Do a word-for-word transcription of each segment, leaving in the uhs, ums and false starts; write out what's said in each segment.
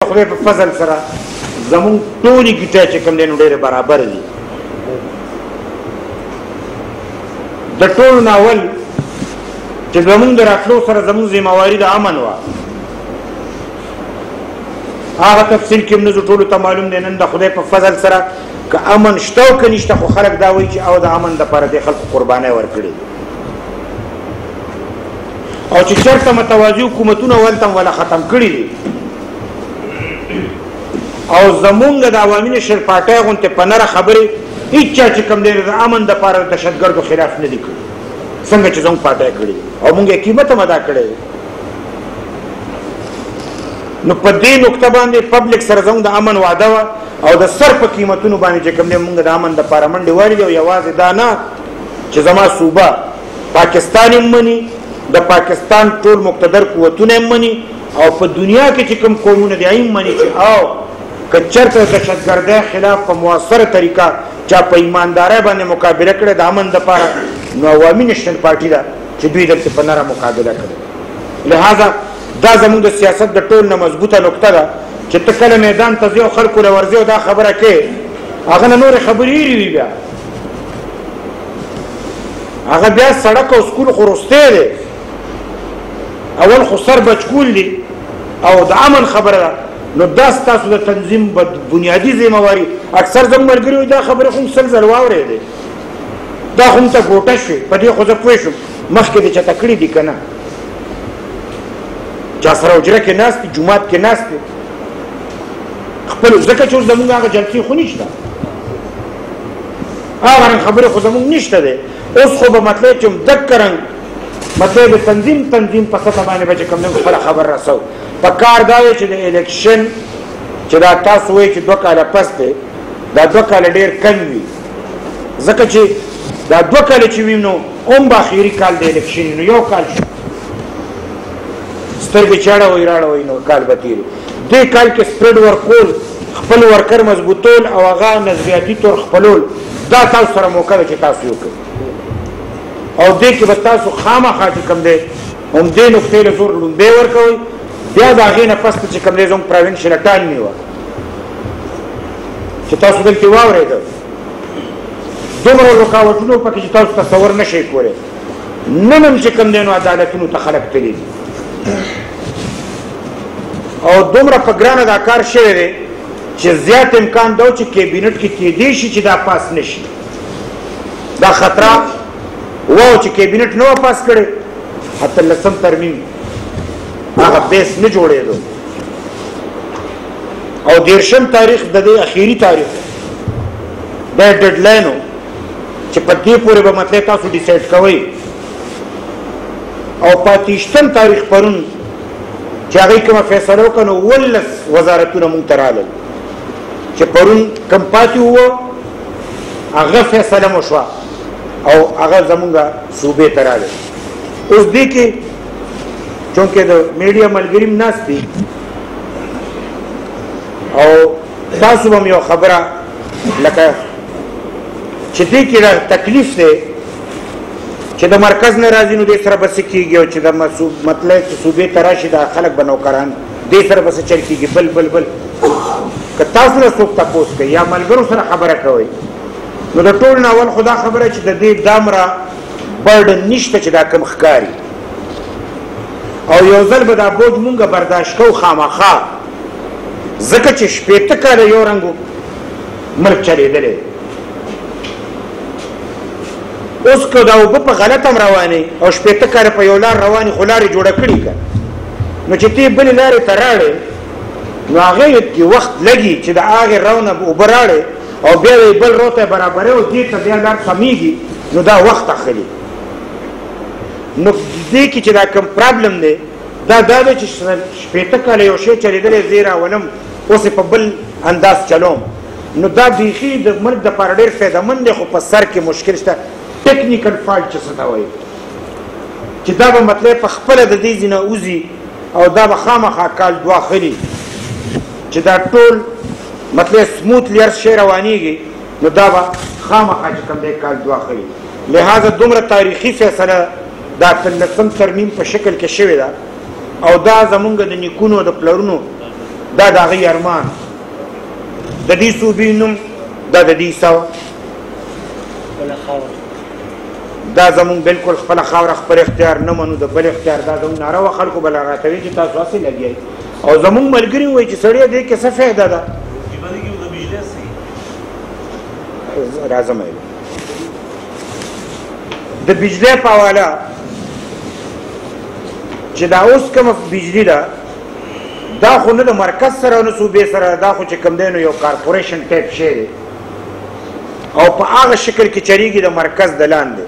خدای په فضل سره زمونږ ټولې ګیټې چې کوم دی نو ډېرې برابر دي. د ټولو نه اول چې زمونږ د راتلو سره زمونږ ذمهواري د امن وه، هغه تفصیل کې هم نه زه ټولو ته معلوم دی. نن د خدای په فضل سره که امن شته او که نشته، خو خلک دا وایي چې او د امن دپاره دې خلکو قربانۍ ورکړې او چې چېرته متوازي حکومتونه ولته هم ولا ختم کړي دي او زمونږ د عوامي نشر پارټۍ غوندې په نره خبرې هېڅ چا چې کوم دی د امن دپاره د دهشتګردو خلاف نه دي کړي، څنګه چې زموږ پارټۍ کړي او موږ یې قیمت هم ادا کړی دی. نو په دې نقطه باندې پبلک سره زموږ د امن وعده وه او د سر په قیمتونو باندې چې کوم دی موږ د امن دپاره منډې وهلې دي. او یوازې دا نه چې زما صوبه پاکستان هم مني، د پاکستان ټول مقتدر قوتونه هم مني او په دنیا کې چې کوم قومونه دي هم مني چې او که چېرته د دهشتګردۍ خلاف په مؤثره طریقه چا په ایماندارۍ باندې مقابله کړې د امن دپاره، نو عوامي نیشنل پارټي ده چې دوی دلته په نره مقابله کړې. لہذا دا زموږ د سیاست د ټول نه مضبوطه نقطه ده چې ته کله میدان ته ځې او خلکو له ورځې او دا خبره کوې، هغه نه نورې خبرې هېرې وي. بیا هغه بیا سړک او سکول خو وروستی دی، اول خو سر بچکول دي او د امن خبره ده. نو دا ستاسو د تنظیم بنیادي ذمهواري. اکثر زموږ ملګري وایي دا خبرې خو سل ځل واورېدې، دا خو ته ګوټه شوې، په دې خو زه پوه شوم مخکې دې چاته کړي دي که نه. چا سره حجره کې ناست دي، جومات کې ناست دي خپل، ځکه چې اوس زموږ هغه جلسې خو نشته، هغه رنګ خبرې خو زموږ نشته دی. اوس خو به مطلب چې دقه رنګ مطلب تنظیم تنظیم په سطح باندې به چې کوم دی خپله خبر رسو. په کار دا دی چې د الیکشن چې دا تاسو وایي چې دوه کاله پس دی، دا دوه کاله ډېر کم وي، ځکه چې دا دوه کاله چې وي نو هم به اخري کال د الیکشن نو یو کال شو سترګې چې اړوئ راړوئ نو کال به تېر. دې کال کې سپریډ ورکول، خپل ورکر مضبوطول او هغه نظریاتي طور خپلول، دا تاسو سره موقع ده چې تاسو یې وکړئ او دې کې به تاسو خامخا چې کوم دی همدې نقطې له زور لومبۍ ورکوئ. بیا د هغې نه پس چې کوم دی زموږ پراوینشل اټانمي وه چې تاسو دلته واورېده، دومره رکاوټونه پکې چې تاسو تصور نه شئ کولی. نن هم چې کوم دی نو عدالتونو ته خلک تللي دي او دومره په ګرانه دا کار شوی دی چې زیات امکان دا چې کابینټ کې کېدی شي چې دا پاس نه شي. دا خطره واو چې کابینټ نه و پاس کړی، حتی لسم ترمیم هغه بیس نه جوړېدو او دیرشم تاریخ د دې اخیری تاریخ دا ډیډ لاین و چې په دې پورې به مطلب تاسو ډیسایډ کوئ. او پاتیشتم تاریخ پرون چې هغې کومه فیصله وکړه نو ولس وزارتونه مونږ ته راغلل چې پرون کوم پاتې وو هغه فیصله مو شوه او هغه زمونږ صوبې ته راغلل. اوس دې کې چونکې د میډیا ملګري هم ناست دي او تاسو به م یو خبره لکه چې دې کې دا تکلیف دی چې د مرکز نه راځي نو دې سره به څه کېږي او چې د مطلب چې صوبې ته راشي دا خلک به نوکران دې سره به څه چل کېږي. بل بل بل که تاسو نه څوک تپوس کوي یا ملګرو سره خبره کوئ نو د ټول نه اول خو دا خبره چې د دې دامره برډن نشته چې دا کم ښکاري او یو ځل به دا بوج مونږه برداشت کوو خامخا، ځکه چې شپېته کاله یو رنګ ملک چلېدلی. اوس که دا اوبه په غلط هم روانې او شپېته کاله په یو لار روانې خو لارې جوړه کړي که نو چې ته بلې لارې ته راړې نو هغې کې وخت لګي چې د هغې رو نه اوبه راړې او بیا یې بل رو ته برابرې او دې ته بیا لار سمیږي نو دا وخت اخلي. نو دې کې چې دا کوم پرابلم دی دا دا دی چې شپېته کاله یو شی چلېدلی زه یې راولم اوس یې په بل انداز چلوم نو دا بیخي د ملک دپاره ډېر فایدهمند دی، خو په سر کې مشکل شته. ټیکنیکل فالټ چې څه ته وایي چې دا به مطلب په خپله د دې ځینه وځي او دا به خامخا کال دوه خلي چې دا ټول مطلب سموتلی هر شی روانېږي نو دا به خامخا چې کوم دی کال دوه خلي. لہذا دومره تاریخي فیصله دا اتلسم ترمیم په شکل کې شوې ده او دا زمونږ د نیکونو د پلرونو دا د هغوی ارمان د دې صوبې نوم دا د دې سوه دا زمونږ بلکل خپله خاوره خپل اختیار نه منو د بل اختیار دا زمونږ ناروا خلکو به راته وایي چې تاسو هسې لګیئ او زمونږ ملګري وایي چې سړی دې کې څه فایده ده راځم د بجلی په حواله چې دا اوس کومه بجلی ده دا خو نه د مرکز سره نه صوبې سره دا خو چې کوم دی نو یو کارپوریشن ټایپ شی دی او په هغه شکل کې چلیږي د مرکز د لاندې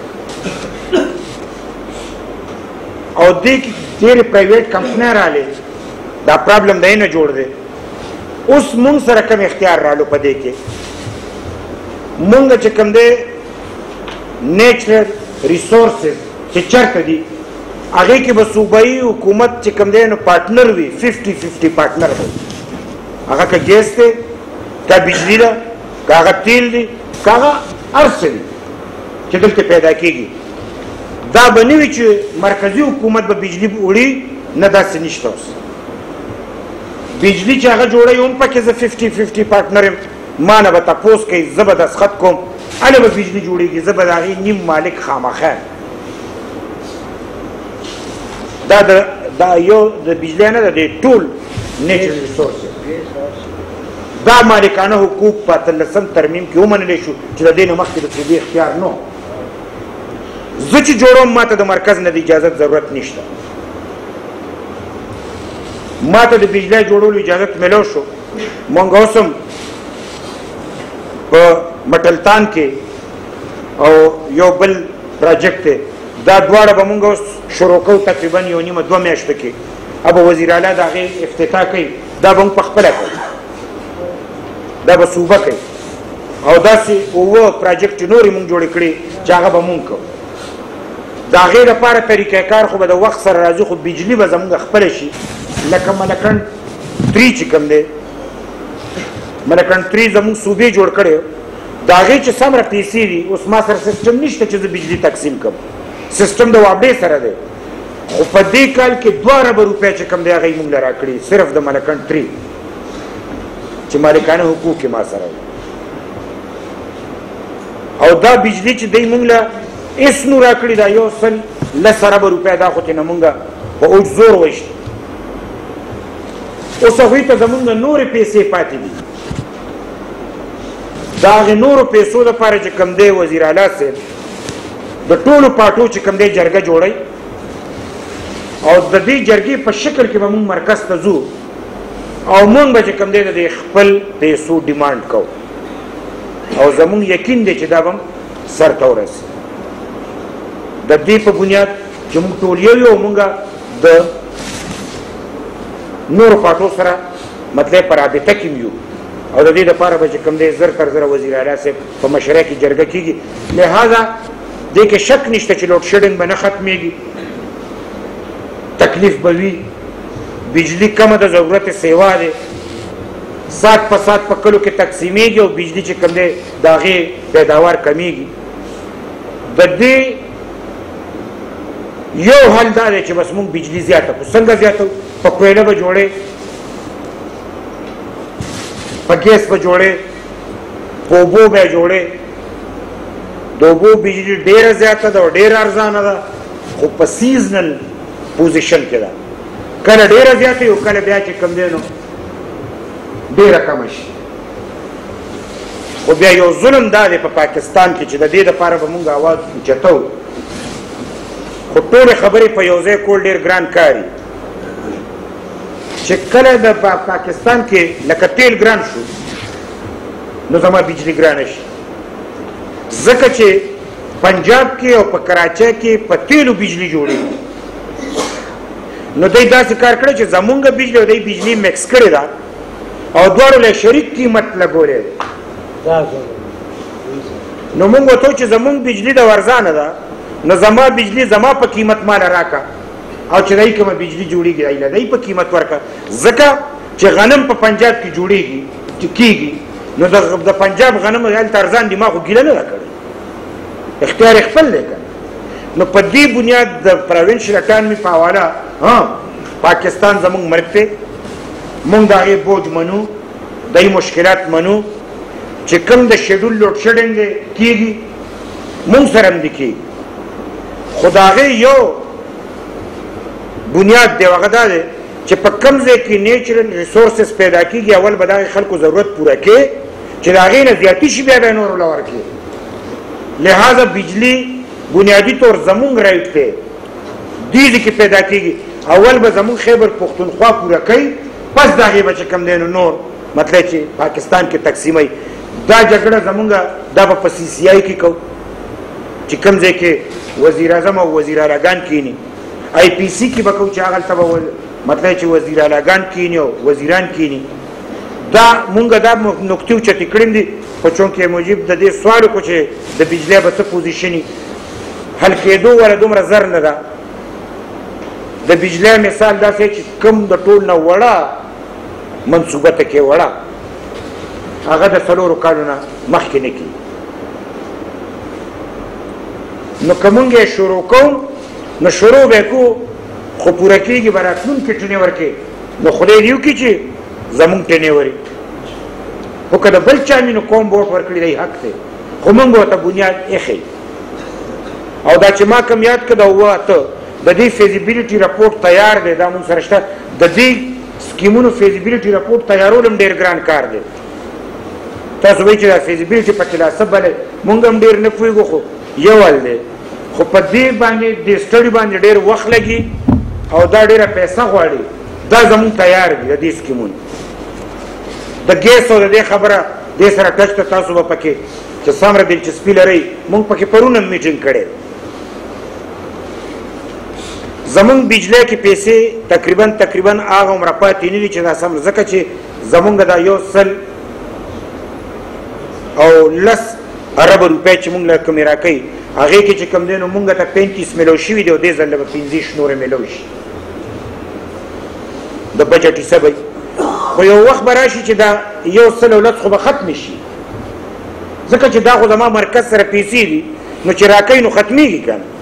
او دې کې ډېرې پرایویټ کمپنۍ راغلې دا پرابلم د نه جوړ دی اوس مونږ سره کوم اختیار رالو په دې کې مونږ چې کوم دی نیچرل ریسورسز چې چېرته دي هغې کې به صوبایي حکومت چې کوم دی نو پارټنر وي ففټي ففټي پارټنر دی هغه که ګیس دی که بجلی ده که هغه تیل دی که هغه هر څه دي چې دلته پیدا کېږي دا به نه وي چې مرکزي حکومت به بجلی وړي نه داسې نشته اوس بجلی چې هغه جوړوي هم پکې زه ففټي ففټي پارټنر یم ما نه به تپوس کوي زه به دستخط کوم هله به بجلی جوړېږي زه به د هغې نیم مالک خامخا دا دا یو د بجلی نه ده د ټول نیچرل ریسورس دا مالکانه حقوق په اتلسم ترمیم کې ومنلی شو چې د دې نه مخکې د صوبې اختیار نه زه چې جوړوم ما ته د مرکز نه د اجازت ضرورت نشته ما ته د بجلی جوړولو اجازت میلو شو مونږ اوس هم په مټلتان کې او یو بل پراجیکټ دی دا دواړه به مونږ اوس شروع کوو تقریبا یو نیمه دوه میاشتو کې اب وزیر اعلی د هغې افتتاح کوي دا به مونږ پخپله کوو دا به صوبه کوي او داسې اووه پراجیکټ نورې مونږ جوړې کړي چې هغه به مونږ کوو د هغې لپاره طریقه کار خو به د وخت سره راځي خو بجلي به زمونږ خپله شي لکه ملکنډ تري چې کوم دی ملکنډ تري زمونږ صوبې جوړ کړی د هغې چې څومره پیسې دي اوس ما سره سیسټم نشته چې زه بجلي تقسیم کړم سیسټم د وابډې سره دی خو په دې کال کې دوه اربه روپۍ چې کوم دی هغه یې مونږ له راکړي صرف د ملکنډ تري چې مالکانه حقوق یې ما سره او دا بجلي چې دی مونږ له هېڅ نو راکړي دا یو سل لس اربه روپۍ دا خو چې نه مونږ په اوج زور ویشت اوس هغوی ته زمونږ نورې پیسې پاتې دي د هغې نورو پیسو لپاره چې کوم دی وزیر اعلی صاحب د ټولو پاټو چې کوم دی جرګه جوړوي او د دې جرګې په شکل کې به مونږ مرکز ته ځو او مونږ به چې کوم دی د دې خپل پیسو ډیمانډ کوو او زمونږ یقین دی چې دا به سرته ورسي د دې په بنیاد چې مونږ ټول یو یو مونږ د نورو پاټو سره مطلب په رابطه کې یو او د دې لپاره به چې کوم دی زر تر زره وزیر اعلی صاحب په مشره کې جرګه کېږي لہذا دې کې شک نشته چې لوډ شیډنګ به نه ختمېږي تکلیف به وي بجلی کمه د ضرورت سیوا دی سات په سات په کلو کې تقسیمیږي او بجلی چې کوم دی د هغې پیداوار کمیږي د دې یو حل دا دی چې بس مونږ بجلی زیاته کړو څنګه زیاته په کویله به جوړې په ګیس به جوړې په اوبو به جوړې د اوبو بجلی ډېره زیاته ده او ډېره ارزانه ده خو په سیزنل پوزیشن کې ده کله ډېره زیاته او کله بیا چې کوم دی نو ډېره کمه شي خو بیا یو ظلم دا دی په پاکستان کې چې د دې دپاره به مونږ اواز اوچتو خو ټولې خبرې په یو ځای کول ډېر ګران کاري چې کله د پاکستان کې لکه تیل ګران شو نو زما بجلی ګرانه شي ځکه چې پنجاب کې او په کراچۍ کې په تیلو بجلی جوړېږي نو دوی داسې کار کړی چې زمونږ بجلی او دوی بجلی مکس کړې ده او دواړو له شریک قیمت لګولی نو مونږ ورته چې زمونږ بجلی د ورزانه ده نو زما بجلی زما په قیمت ماله راکړه او چې دای کومه بجلی جوړېږي دای له دای په قیمت ورکړه ځکه چې غنم په پنجاب کې جوړېږي چې کېږي نو د پنجاب غنم هلته ارزان دي ما خو ګیله نه ده کړې اختیار خپل دی که نو په دې بنیاد د پروینشل اټانمي په حواله ها پاکستان زمونږ ملک دی مونږ د هغې بوج منو دای مشکلات منو چې کوم د شیډول لوډ شیډینګ کېږي مونږ سره هم دې کېږي خو د هغې یو بنیاد دی هغه دا دی چې په کوم ځای کې نیچرل ریسورسز پیدا کېږي اول به د هغې خلکو ضرورت پوره کړي چې د هغې نه زیاتي شي بیا به یې نورو له ورکړي لہذا بجلی بنیادی طور زمونږ رایټ دی دې ځای کې پیدا کېږي اول به زمونږ خیبر پښتونخوا پوره کوي پس د هغې به چې کوم دی نو نور مطلب چې پاکستان کې تقسیموي دا جګړه زمونږ دا به په سی سی آی کې کوو چې کوم ځای کې وزیر اعظم او وزیر اعلیګان کینی آی پی سی کې به کوو چې هغلته به مطلب چې وزیر اعلیګان کینی او وزیران کینی دا مونږ دا نقطې اوچتې کړې دي خو چونکې موجب د دې سوال وکړو چې د بجلی به څه پوزیشن حل کېدو ولا دومره زر نه ده د بجلی مثال داسې چې کوم د ټول نه وړه منصوبه ته کې وړه هغه د څلورو کالو نه مخکې نه کېږي نو که مونږ یې شروع کوو نو شروع به یې کوو خو پوره کېږي به راتلونکي ټنې ورکې نو خدای دې وکړي چې زمونږ ټنې وري خو که د بل چا وي نو کوم بوټ ورکړي دی حق دی خو مونږ ورته بنیاد ایښی او دا چې ما کوم یاد کړه د اووه اته د دې فیزیبیلیټي رپورټ تیار دی دا مونږ سره شته د دې سکیمونو فیزیبیلیټي رپورټ تیارول هم ډېر ګران کار دی تاسو وایئ چې دا فیزیبیلیټي پکې لا څه بلې مونږ هم ډېر نه پوهېږو خو یو حل دی خو په دې باندې دې سټډي باندې ډېر وخت لګي او دا ډېره پیسه غواړي دا زمونږ تیار دي د دې سکیمونو د ګیس او د دې خبره دې سره ټچ ته تاسو به پکې چې څومره دلچسپي لرئ مونږ پکې پرون هم میټینګ کړی زمونږ بجلی کې پیسې تقریبا تقریبا هغه عمره پاتې نه دي چې دا سم ځکه چې زمونږ دا یو سل او لس اربه روپۍ چې مونږ له کومې راکوي هغې کې چې کوم دی نو مونږ ته پینتیس میلو شوي دي او دې ځل به پنځه نورې میلو شي د بجټ حساب خو یو وخت به راشي چې دا یو سل او لس خو به ختم شي ځکه چې دا خو زما مرکز سره پیسې دي نو چې راکوي نو ختمیږي که نه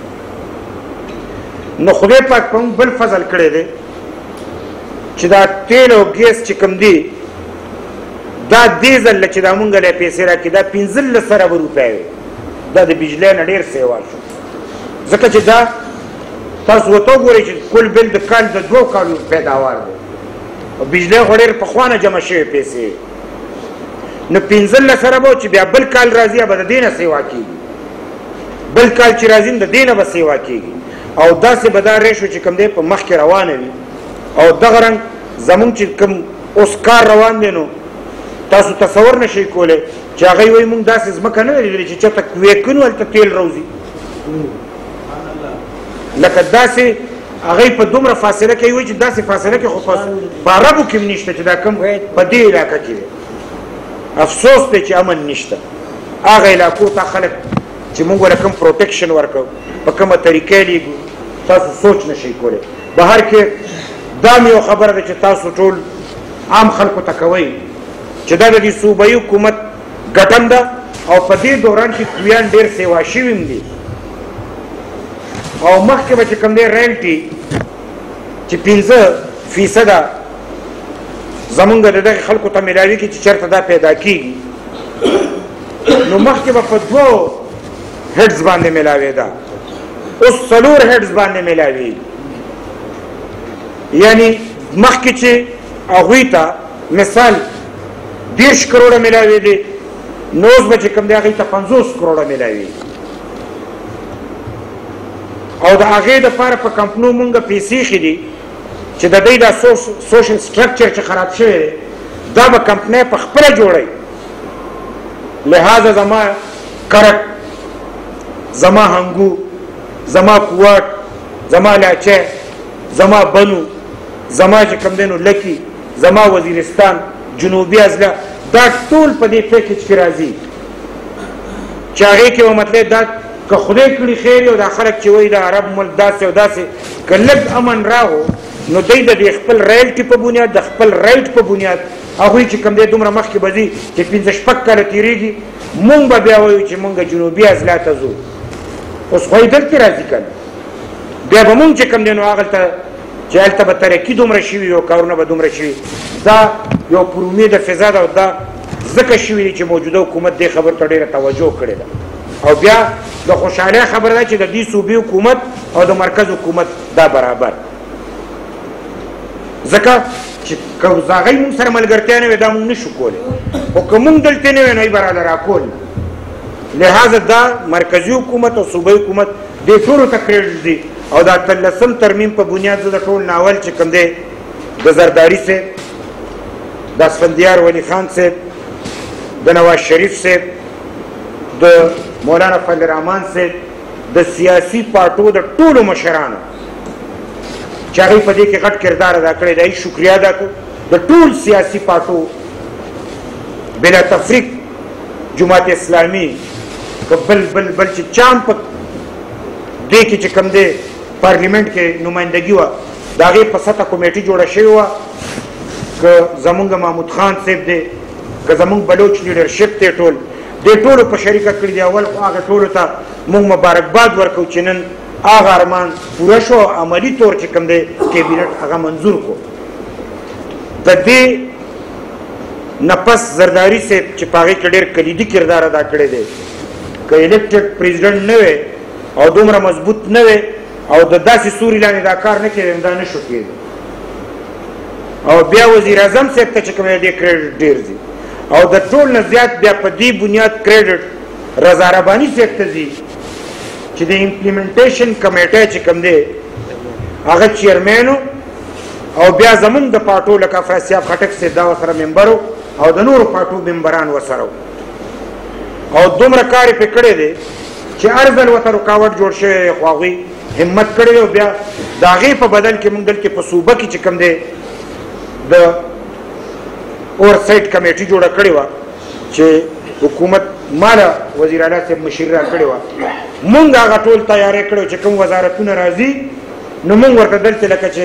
نو خدای پاک په موږ بل فضل کړی دی چې دا تیل او ګیس چې کوم دی دا دې ځل چې دا مونږ له پیسې راکړي دا پنځلس اربه روپۍ وي دا د بجلی نه ډېر سیوا شو ځکه چې دا تاسو ورته وګورئ چې کل بل د کال د دوو کالو پیداوار دی او بجلی خو ډېر پخوا نه جمع شوې پیسې نو پنځلس اربه چې بیا بل کال راځي به د دې نه سیوا کېږي بل کال چې راځي د دې نه به سیوا کېږي او داسې به دا ریشو چې کوم دی په مخکې روانه وي او دغه رنګ زمونږ چې کوم اوس کار روان دی نو تاسو تصور نشئ کولی چې هغوی وایي مونږ داسې ځمکه نه لیدلې چې چېرته کویکونو هلته تیل روځي لکه داسې هغوی په دومره فاصله کې وایي چې داسې فاصله کې خو په عربو کې هم نشته چې دا کوم په دې علاقه کې دی افسوس دی چې امن نشته هغه علاقو ته خلک چې مونږ ورته کوم پروټیکشن ورکوو په کومه طریقې لیږو تاسو سوچ نشئ کولی بهر کې دا مې یو خبره ده چې تاسو ټول عام خلکو ته کوئ چې دا د دې صوبایي حکومت ګټن ده او په دې دوران کې کویان ډېر سیوا شوي هم دي او مخکې به چې کوم دی ریلټي چې پنځه فیصده زمونږ د دغې خلکو ته میلاوي کړي چې چېرته دا پیدا کېږي نو مخکې به په دوو هیډز باندې میلاوېده اوس څلور هیډز باندې میلاوي یعنی مخکې چې هغوی ته مثال دېرش کروړه میلاوېدې نو اوس به چې کوم دی هغوی ته پنځوس کروړه میلاوي او د هغې دپاره په کمپنو مونږ پیسې ایښي دي چې د دوی دا سوشل سټرکچر چې خراب شوی دی دا به کمپنۍ په خپله جوړوي لہذا زما کرک زما هنګو زما کوواټ زما لاچی زما بنو زما چې کوم دی نو لکي زما وزیرستان جنوبي اضلاع دا ټول په دې پیکیج کې راځي چې هغې کې به مطلب دا که خدای کړي خیر او دا خلک چې وایي د عرب ملک داسې او داسې که لږ امن راغو نو دوی د دې خپل رایلټي په بنیاد د خپل رایټ په بنیاد هغوی چې کوم دی دومره مخکې به ځي چې پنځه شپږ کاله تېرېږي مونږ به بیا وایو چې مونږ جنوبي اضلاع ته ځو اوس خو یې دلته راځي که نه بیا به مونږ چې کوم دی نو هغلته چې هلته به ترقي دومره شوي او کارونه به دومره شوي. دا یو پر امید فضا ده او دا ځکه شوي دي چې موجوده حکومت دې خبر ته ډېره توجه کړې ده. او بیا د خوشحالۍ خبره ده چې د دې صوبې حکومت او د مرکز حکومت دا برابر، ځکه چې که هغوی مونږ سره ملګرتیا نه وي دا مونږ نشو کولی، خو که مونږ دلته نه وی نو یې به راله راکول. لہذا دا مرکزي حکومت او صوبې حکومت دې ټولو ته کریډټ دی. او دا اتلسم ترمیم په بنیاد زه د ټول ناول چې کوم دی د زرداري صاحب، د اسفندیار ولی خان صاحب، د نواز شریف صاحب، د مولانا فضل الرحمن صاحب، د سیاسي پارټو د ټولو مشرانو چې هغوی په دې کې غټ کردار ادا کړی دی، شکریه ادا کړو. د ټول سیاسي پارټو بلا تفریق، جماعت اسلامي که بل بل بل چې چام په دې کې چې کوم دی پارلیمنٹ کې نمایندګي وه د هغې په سطحه کمیټي جوړه شوې وه، که زمونږ محمود خان صاحب دی، که زمونږ بلوچ لیډرشپ دی، ټول دې ټولو په شریکه کړي دي. اول خو هغه ټولو ته موږ مبارکباد ورکوو چې نن هغه ارمان پوره شو، عملي طور چې کوم دی کابینټ هغه منظور کړو. د دې نه پس زرداري صاحب چې په هغې کې ډېر کلیدي کردار ادا کړی دی، که الیکټډ پریزیډنټ نه وی او دومره مضبوط نه وی او د داسې سوري لاندې دا کار نه کېدی، دا نه شو کېدی. او بیا وزیر اعظم صاحب ته چې کوم دی کریډټ ډېر ځي. او د ټول نه زیات بیا په دې بنیاد کریډټ رضا رباني صاحب ته ځي چې د امپلیمنټیشن کمیټه چې کوم دی هغه چیرمین او بیا زمونږ د پارټو لکه افراسیاب خټک صاحب دا ورسره ممبر او د نورو پارټو ممبران ورسره او دومره کار یې پرې کړی دی چې هر ځل ورته رکاوټ جوړ شوی، خو هغوی همت کړی دی. او بیا د هغې په بدل کې موږ دلته په صوبه کې چې کوم دی د اورسایټ کمیټي جوړه کړې وه چې حکومت ماله وزیر اعلی صاحب مشري را کړې وه، موږ هغه ټول تیاری کړی چې کوم وزارتونه راځي نو موږ ورته دلته لکه چې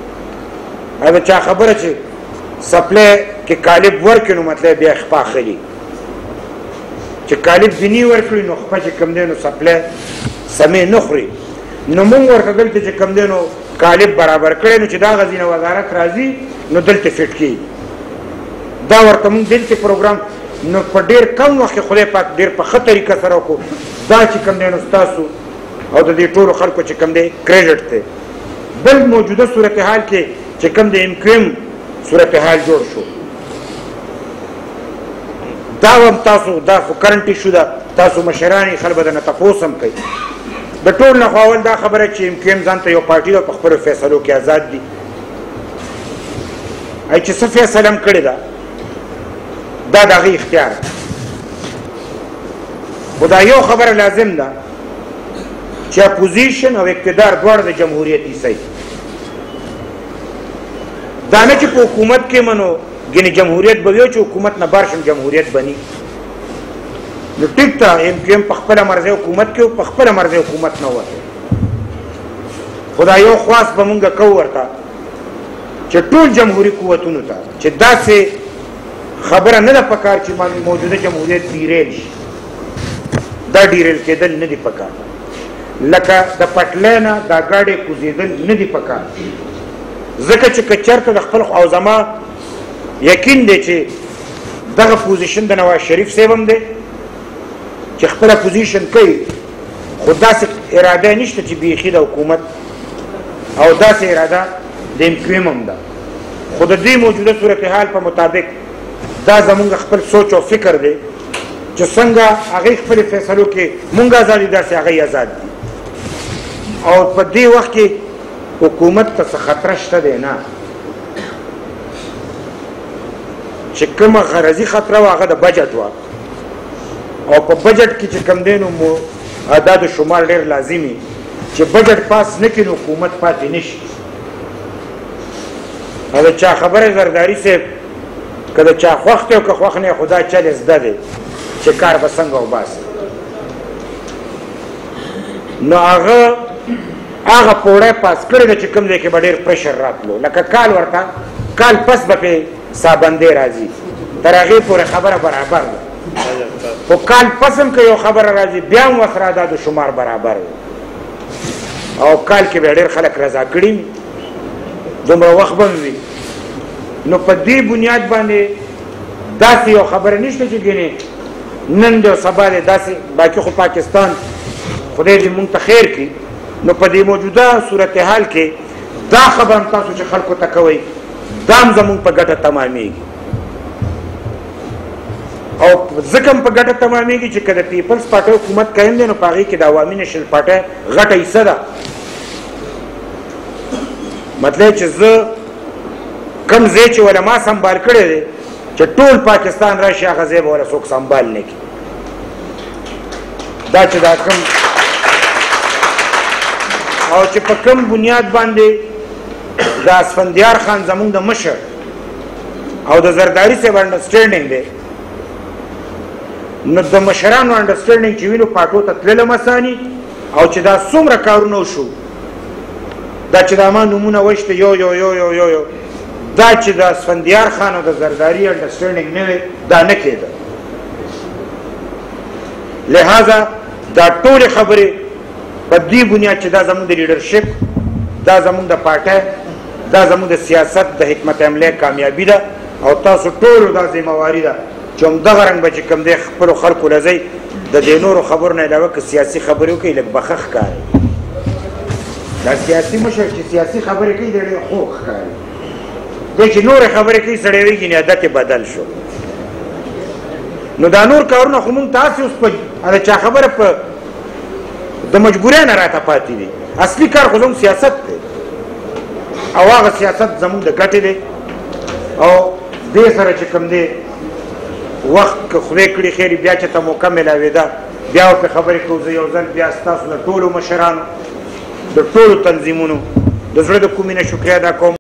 هغه چا خبره چې سپلای کې کالب ورکړي نو مطلب بیا خپا خلي، چې کالب دیني ورکړي نو خپه چې کوم دی نو سپلای سمې نه خوري. نو موږ ورته دلته چې کوم دی نو کالب برابر کړی نو چې دا غزینه وزارت راځي نو دلته فټ کېږي. دا ورته موږ دلته پروګرام نو په ډېر کم وخت کې خدای پاک ډېر په ښه طریقه سره وکړو. دا چې کوم دی نو ستاسو او د دې ټولو خلکو چې کوم دی کریډټ دی. بل موجوده صورتحال کې چې کوم د ایم کیو ایم صورتحال جوړ شو، دا هم تاسو دا خو کرنټ ایشو ده، تاسو مشران یې خلک به درنه تپوس هم کوي. د ټول نه خو اول دا خبره چې ایم کیو ایم ځان ته یو پارټي ده، په خپلو فیصلو کې آزاد دي. ای چې څه فیصله هم کړې ده دا د هغې اختیار ده. خو دا یو خبره لازم ده چې اپوزیشن او اقتدار دواړه د جمهوریت حصه دا نه چې په حکومت کې منو ګینې جمهوریت به وي چې حکومت نه بار شم جمهوریت بني. نو ټیک ته ایم کیو ایم په خپله مرضۍ حکومت کې په خپله مرضۍ حکومت نه وته. خو دا یو خواست به مونږ کوو ورته چې ټول جمهوري قوتونو ته چې داسې خبره نه ده پکار چې موجوده جمهوریت ډیریل شي. دا ډیریل کېدل نه دي پکار، لکه د پټلۍ نه دا ګاډې کوزېدل نه دي پکار. ځکه چې که چېرته د خپل او زما یقین دی چې دغه پوزیشن د نواز شریف صاحب هم دی چې خپله پوزیشن کوي، خو داسې اراده نشته چې بیخي د حکومت او داسې اراده د ایم کیو ایم هم ده. خو د دې موجوده صورتحال په مطابق دا زمونږ خپل سوچ او فکر دی چې څنګه هغې خپلې فیصلو کې مونږ آزاد دي داسې هغوی آزاد دي. او په دې وخت کې حکومت ته څه خطره شته دی نه، چې کومه غرضي خطره وه هغه د بجټ وه، او په بجټ کې چې کوم دی نو اعداد و شمار ډېر لازمي چې بجټ پاس نه کړي نو حکومت پاتې نه شي. او د چا خبره زرداري صاحب که د چا خوښ دی او که خوښ نه خو دا چل زده دی چې کار به څنګه وباسي. نو هغه هغه پوړی پاس کړی ده چې کوم ځای کې به ډېر پرشر راتلو، لکه کال ورته کال پس به پې سابندې راځي، تر هغې پورې خبره برابر ده. خو کال پس هم که یو خبره راځي بیا هم ورسره اعداد و شمار برابر وي، او کال کې به ډېر خلک رضا کړي دومره وخت به وي. نو په دې بنیاد باندې داسې یو خبره نشته چې ګینې نن دی او سبا دی داسې باقي خو پاکستان خدای دې مونږ ته خیر کړي. نو په دې موجوده صورتحال کې دا خبره هم تاسو چې خلکو ته کوئ دا هم زمونږ په ګټه تمامیږي او ځکه هم په ګټه تمامیږي چې که د پیپلز پارټۍ حکومت قایم دی نو په هغې کې د عوامي نیشنل پارټۍ غټه حصه ده. مطلب چې زه کم ځای چې وله ما سنبال کړی دی چې ټول پاکستان راشي هغه ځای به وله څوک سنبال نه کړي. دا چې دا کم او چې په کم بنیاد باندې د اسفندیار خان زمونږ د مشر او د زرداري صاحب انډرسټینډینګ دی نو د مشرانو انډرسټینډینګ چې وینو پاټو ته تللم اساني او چې دا څومره کارونه وشو دا چې دا ما نومونه وشته یو یو یو یو یو یو دا چې د اسفندیار خان او د زرداري انډرسټینډینګ نه وي دا نه کېده. لہذا دا ټولې خبرې په دې بنیاد چې دا زموږ د لیډرشپ دا زموږ د پارټۍ دا زموږ د سیاست د حکمت عملۍ کامیابي ده او تاسو ټولو دا ذمہواري ده چې همدغه رنګ به چې کوم دی خپلو خلکو له ځئ د دې نورو خبرو نه علاوه که سیاسي خبرې وکړئ لږ بخښ ښکاري. دا سیاسي مشر چې سیاسي خبرې کوي دی ډېر خوږ ښکاري. دی چې نورې خبرې کوي سړی وایي ګینې عادت یې بدل شو. نو دا نور کارونه خو مونږ تاسې اوس په د چا خبره په د مجبورۍ نه راته پاتې دي. اصلي کار خو زموږ سیاست دی او هغه سیاست زموږ د ګټې دی او دې سره چې کوم دی وخت که خدای کړي خیر بیا چې ته موقع میلاوېده بیا ورته خبرې کوو. زه یو ځل بیا ستاسو د ټولو مشرانو د ټولو تنظیمونو د زړه د کومې نه شکریه ادا کوم.